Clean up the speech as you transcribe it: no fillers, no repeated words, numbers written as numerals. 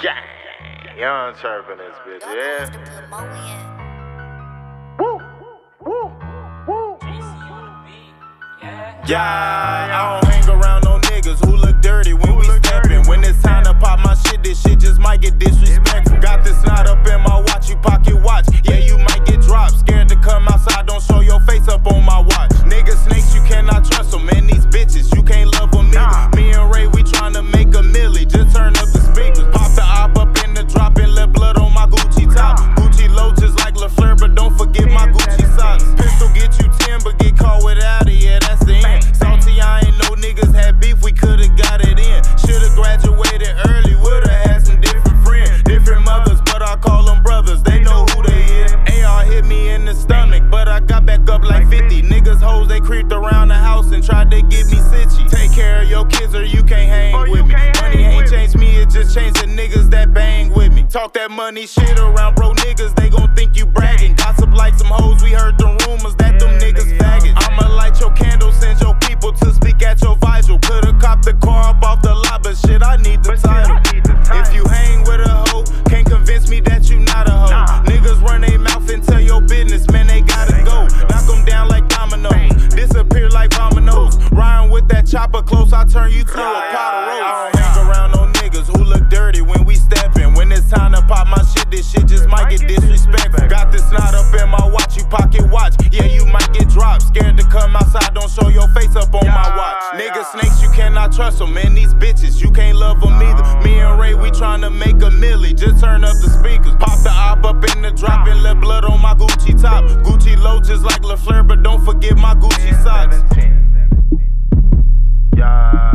Gang. Young chirping this bitch, yeah? Woo, woo, woo. Yeah, I don't hang around no niggas who look dirty when we steppin'. When it's time to pop my shit, this shit just might get disrespectful. Got this knot up in my watch, you pocket watch. Yeah, you might get dropped. Scared to come outside, don't show your face up on my watch. Niggas snakes, you cannot trust them. And these bitches, you can't love them either. Me and Ray, we tryna make a milli. Just turn up the speakers. Pop the op up in the drop and let blood on my Gucci top. Gucci low just like LaFleur, but don't forget my Gucci socks. Pistol get you 10, but get caught without it, yeah, that's the end. Salty, I ain't know niggas had beef, we could've got it in. Should've graduated early, would've had some different friends. Different mothers, but I call them brothers, they know who they is. AR hit me in the stomach, but I got back up like 50. Niggas hoes, they creeped around the house and tried to get me sitchy. Take care of your kids or you can't hang with me. Money ain't changed me, it just changed the niggas that bang with me. Talk that money shit around bro niggas, they gon' think you bragging. Gossip like some hoes, we heard the rumors that them niggas faggots. I'ma light your candle, send your people to speak at your vigil. Could've copped the car up off the lot, but shit, I need the title. If you hang with a hoe, can't convince me that you not a hoe. Niggas run their mouth and tell your business, man, they gotta go. Knock them down like dominoes, disappear like dominoes. Riding with that chopper close, I turn you to a pot of roast. I don't hang around no niggas who look dirty when we steppin'. When it's time to pop my shit, this shit just might get disrespectful. Got this knot up in my watch, you pocket watch. Yeah, you might get dropped. Scared to come outside, don't show your face up on my watch. Niggas snakes, you cannot trust them. And these bitches, you can't love them either. Me and Ray, we tryna make a milli. Just turn up the speakers. Pop the op up in the drop and let blood on my Gucci top. Gucci low just like LaFleur, but don't forget my Gucci socks. Yeah.